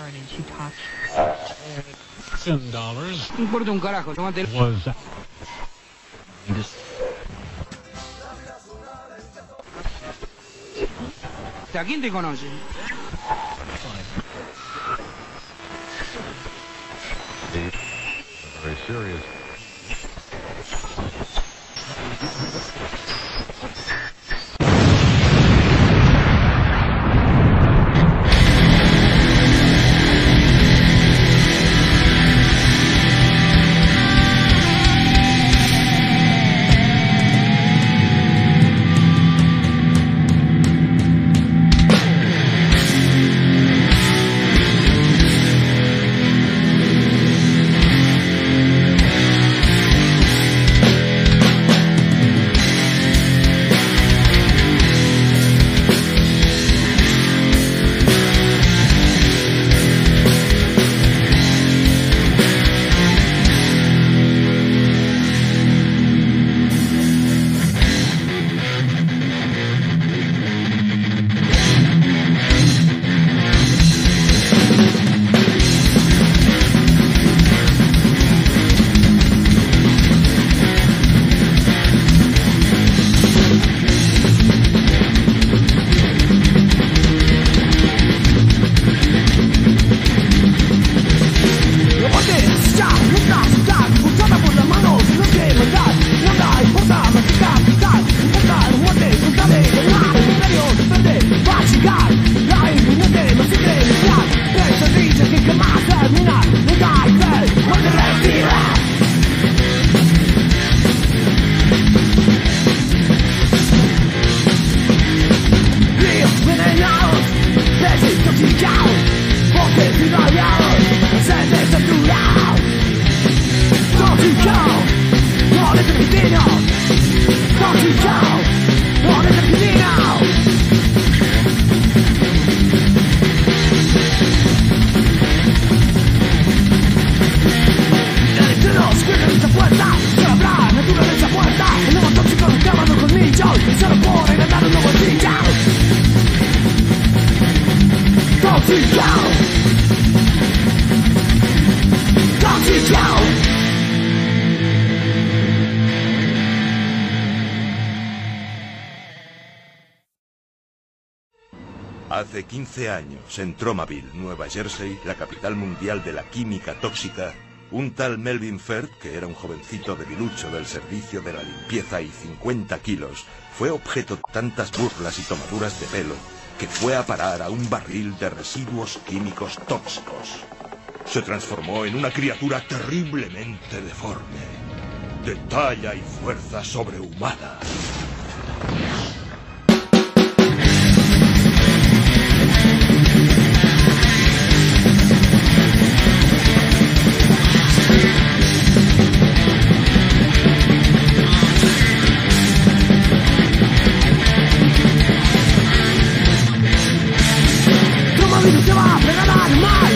$10. No importa un carajo, tomate el... Was ¿A quién te conoce? Very serious. Hace 15 años, en Tromaville, Nueva Jersey, la capital mundial de la química tóxica, un tal Melvin Firth, que era un jovencito debilucho del servicio de la limpieza y 50 kilos, fue objeto de tantas burlas y tomaduras de pelo que fue a parar a un barril de residuos químicos tóxicos. Se transformó en una criatura terriblemente deforme, de talla y fuerza sobrehumana. Se va a pegar al mal,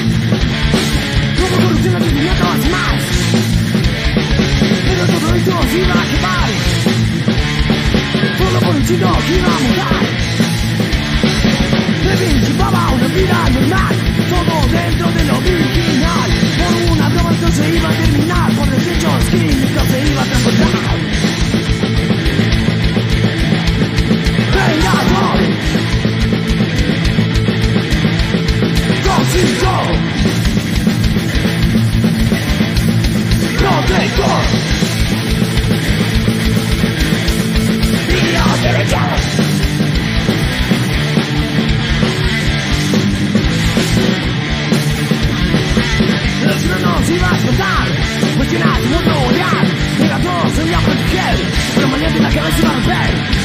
como corrupción de sentimientos más, pero todo esto se iba a quemar, solo por un chico que iba a mudar. Melvin llevaba una vida normal, todo dentro de lo original, por una broma esto se iba a terminar, por desechos químicos se iba a transportar. Venga, voy. Tóxico, protector, y a derecha. El trono se iba a explotar, cuestionar, no rodear, era todo se iba a proteger, pero mañana la cabeza iba a romper.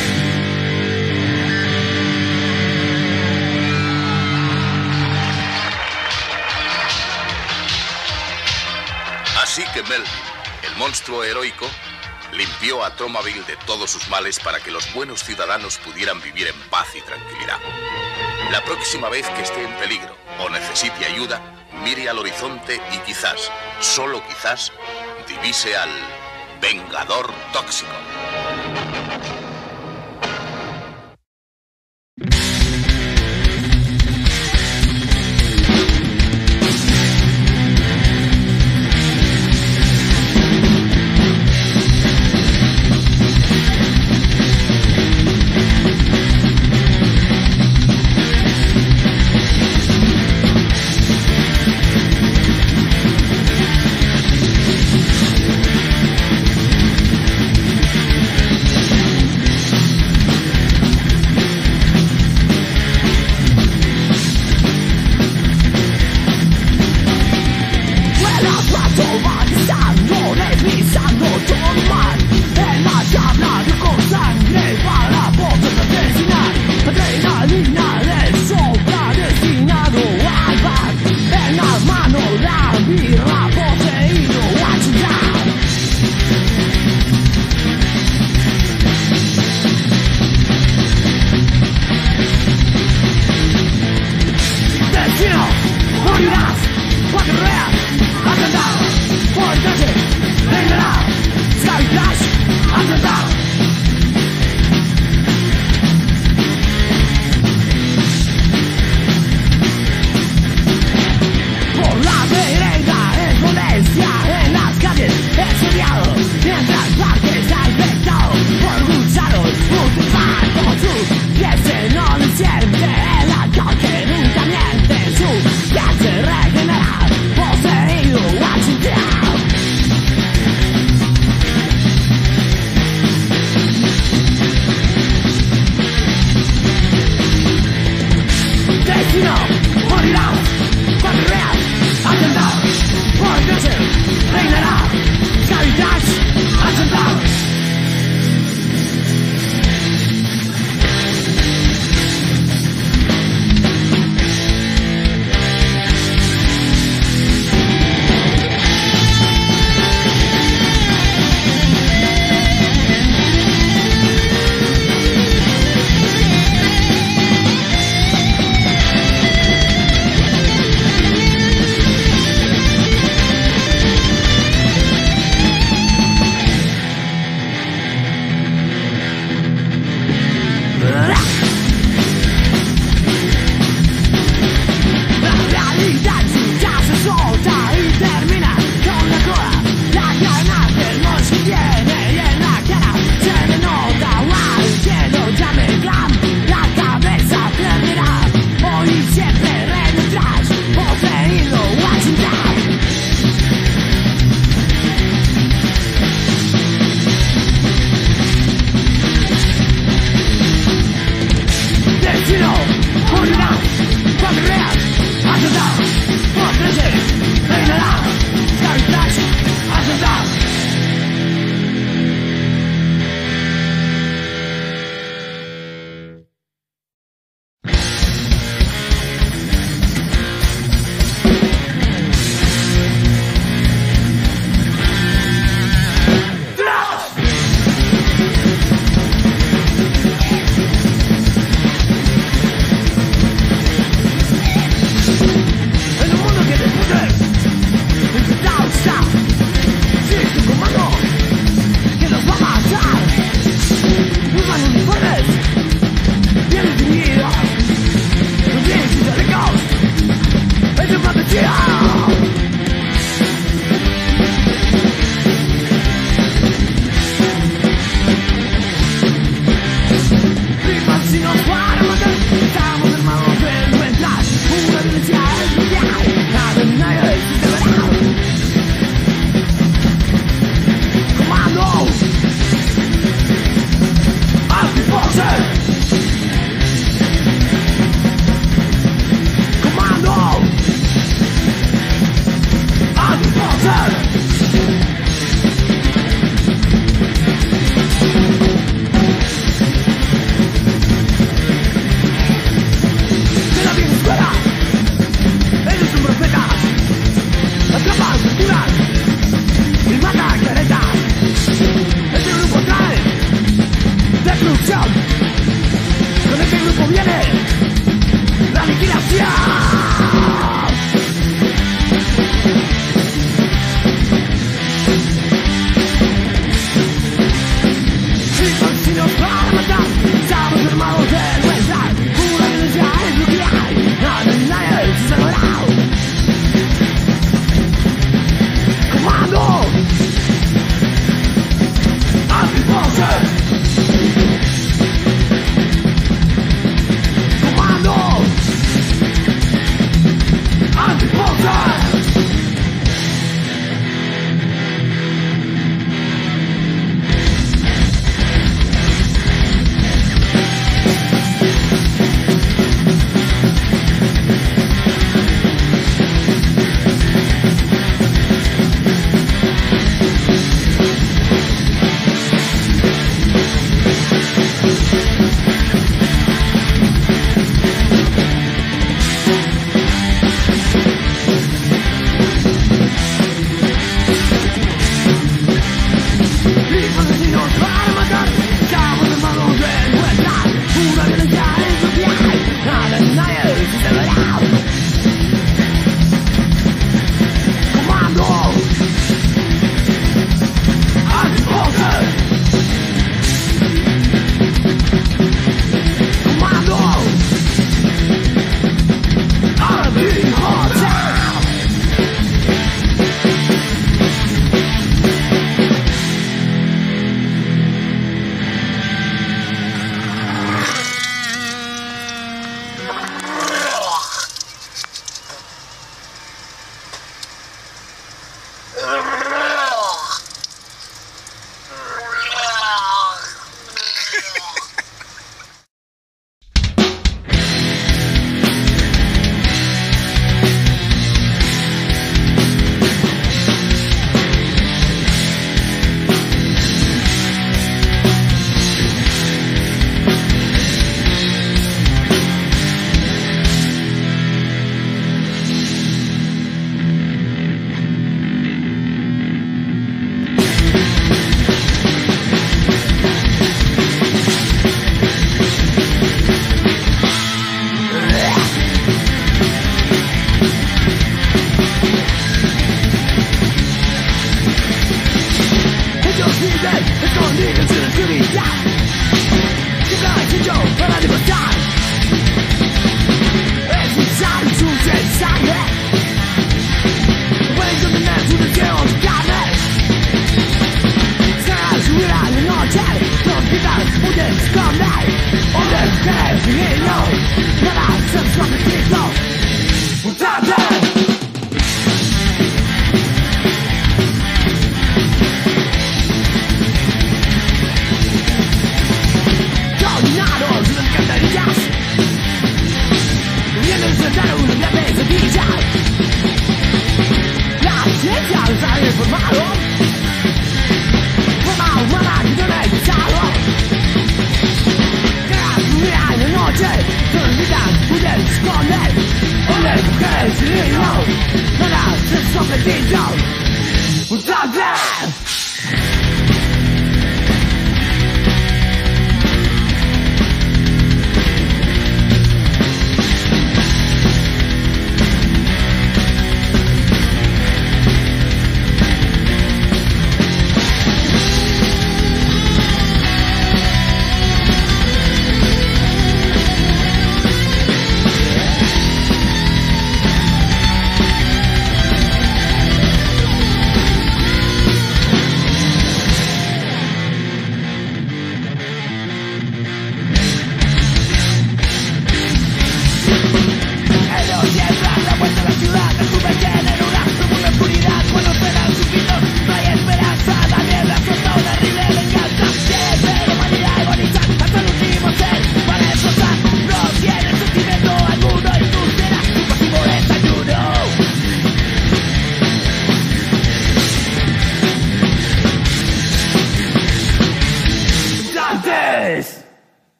Así que Melvin, el monstruo heroico, limpió a Tromaville de todos sus males para que los buenos ciudadanos pudieran vivir en paz y tranquilidad. La próxima vez que esté en peligro o necesite ayuda, mire al horizonte y quizás, solo quizás, divise al Vengador Tóxico.